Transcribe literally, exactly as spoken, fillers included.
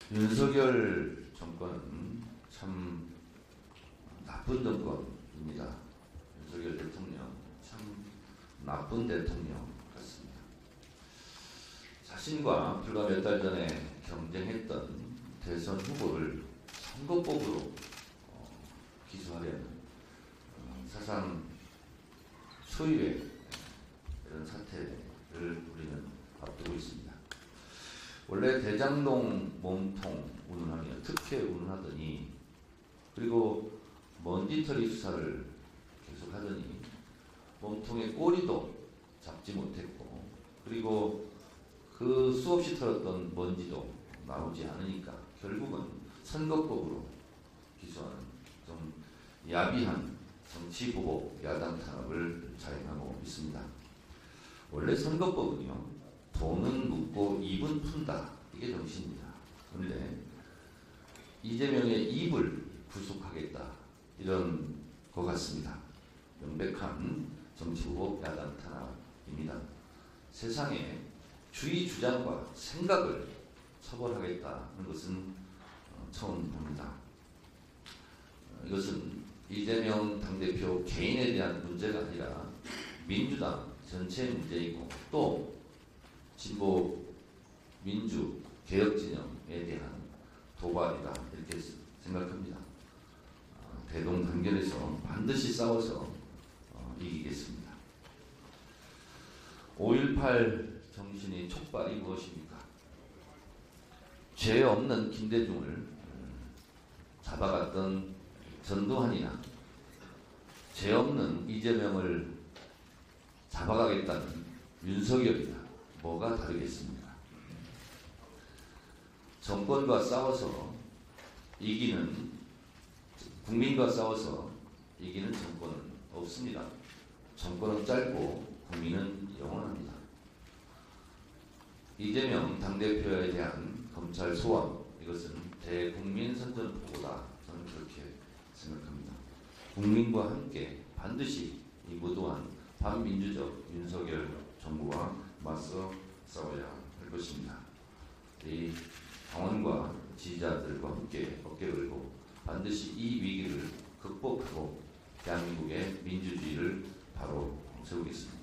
윤석열 정권은 참 나쁜 정권입니다. 윤석열 대통령 참 나쁜 대통령 같습니다. 자신과 불과 몇 달 전에 경쟁했던 대선 후보를 선거법으로 어, 기소하려는 어, 사상 초유의 이런 사태를 우리는 앞두고 있습니다. 원래 대장동 몸통 운운하며 특혜 운운하더니, 그리고 먼지털이 수사를 계속하더니 몸통의 꼬리도 잡지 못했고, 그리고 그 수없이 털었던 먼지도 나오지 않으니까 결국은 선거법으로 기소하는 좀 야비한 정치보복 야당 탄압을 자행하고 있습니다. 원래 선거법은요, 돈은 묻고 입은 푼다, 이게 정신입니다. 그런데 이재명의 입을 구속하겠다, 이런 것 같습니다. 명백한 정치보복 야당 탄압입니다. 세상에 주의 주장과 생각을 처벌하겠다는 것은 처음 봅니다. 이것은 이재명 당대표 개인에 대한 문제가 아니라 민주당 전체 문제이고, 또 진보 민주 개혁 진영에 대한 도발이다, 이렇게 생각합니다. 대동단결해서 반드시 싸워서 이기겠습니다. 오일팔 정신이 촉발이 무엇입니까? 죄 없는 김대중을 잡아갔던 전두환이나 죄 없는 이재명을 잡아가겠다는 윤석열이나 뭐가 다르겠습니까? 정권과 싸워서 이기는, 국민과 싸워서 이기는 정권은 없습니다. 정권은 짧고 국민은 영원합니다. 이재명 당대표에 대한 검찰 소환, 이것은 대국민 선전포고다, 저는 그렇게 생각합니다. 국민과 함께 반드시 이 무도한 반민주적 윤석열 정부와 맞서 싸워야 할 것입니다. 이 당원과 지지자들과 함께 어깨를 걸고 반드시 이 위기를 극복하고 대한민국의 민주주의를 바로 세우겠습니다.